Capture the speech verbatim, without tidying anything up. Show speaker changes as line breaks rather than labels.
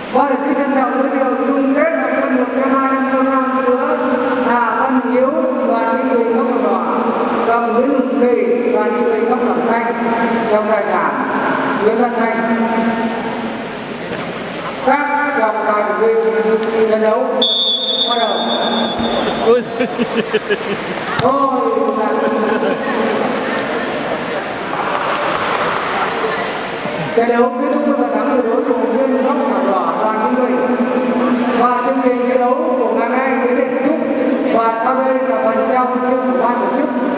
Và để xin trân trọng giới thiệu chung kết học sinh một trăm hai mươi kg nữa là Văn Hiếu đoàn đi về góc màu đỏ, cầm Nguyễn Hùng Kỳ đoàn đi về góc màu xanh trong giải đảng Nguyễn Văn Thành. Các trọng tài chuẩn bị trận đấu bắt đầu. Thôi trận đấu kết thúc với bàn thắng tuyệt đối của viên góc màu đỏ đoàn đi về. Và chương trình thi đấu của ngày nay đến đây kết thúc, và sau đây là phần trao huy chương của ban tổ chức.